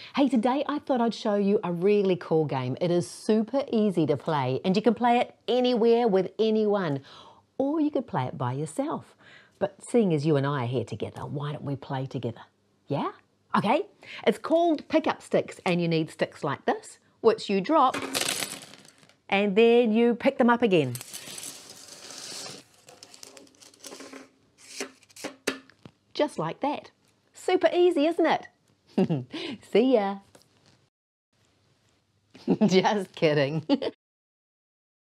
Hey, today I thought I'd show you a really cool game. It is super easy to play and you can play it anywhere with anyone, or you could play it by yourself. But seeing as you and I are here together, why don't we play together? Yeah? Okay. It's called Pick Up Sticks, and you need sticks like this, which you drop and then you pick them up again. Just like that. Super easy, isn't it? See ya. Just kidding.